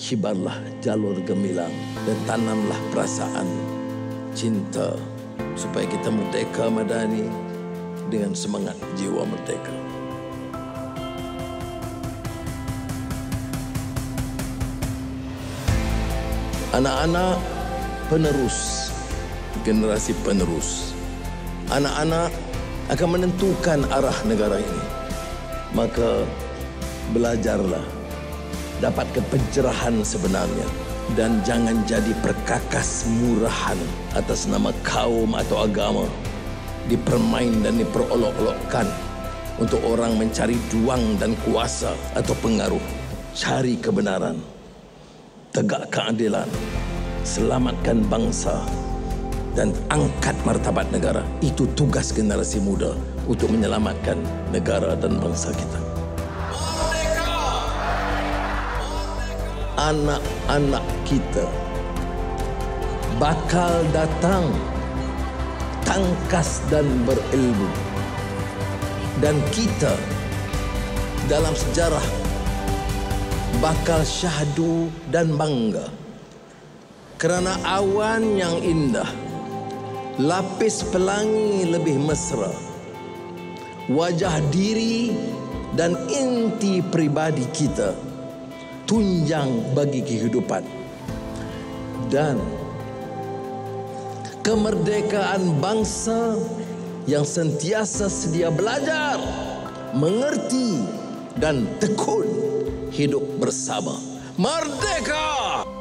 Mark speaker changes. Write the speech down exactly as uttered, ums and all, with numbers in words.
Speaker 1: hibarlah jalur gemilang dan tanamlah perasaan cinta supaya kita merdeka madani dengan semangat jiwa merdeka. Anak-anak penerus, generasi penerus. Anak-anak akan menentukan arah negara ini. Maka belajarlah, dapatkan pencerahan sebenarnya. Dan jangan jadi perkakas murahan atas nama kaum atau agama. Dipermain dan diperolok-olokkan untuk orang mencari duang dan kuasa atau pengaruh. Cari kebenaran, tegak keadilan, selamatkan bangsa dan angkat martabat negara. Itu tugas generasi muda untuk menyelamatkan negara dan bangsa kita. Anak-anak kita bakal datang tangkas dan berilmu, dan kita dalam sejarah bakal syahdu dan bangga kerana awan yang indah, lapis pelangi lebih mesra, wajah diri dan inti pribadi kita tunjang bagi kehidupan, dan kemerdekaan bangsa yang sentiasa sedia belajar, mengerti dan tekun hidup bersama. Merdeka!